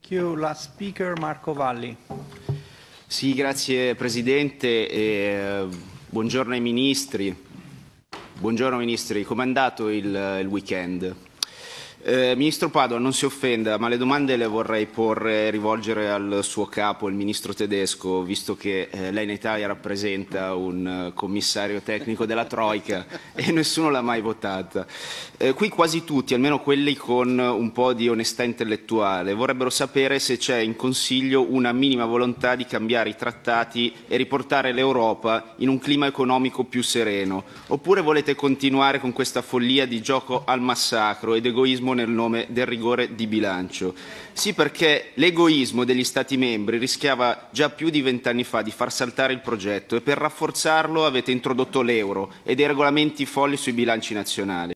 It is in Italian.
Last speaker, Marco Valli. Sì, grazie Presidente e buongiorno ai Ministri. Buongiorno Ministri, com'è andato il weekend? Ministro Padoan, non si offenda, ma le domande le vorrei rivolgere al suo capo, il Ministro tedesco, visto che lei in Italia rappresenta un commissario tecnico della Troika e nessuno l'ha mai votata. Qui quasi tutti, almeno quelli con un po' di onestà intellettuale, vorrebbero sapere se c'è in Consiglio una minima volontà di cambiare i trattati e riportare l'Europa in un clima economico più sereno, oppure volete continuare con questa follia di gioco al massacro ed egoismo nel nome del rigore di bilancio. Sì, perché l'egoismo degli Stati membri rischiava già più di 20 anni fa di far saltare il progetto e per rafforzarlo avete introdotto l'euro e dei regolamenti folli sui bilanci nazionali.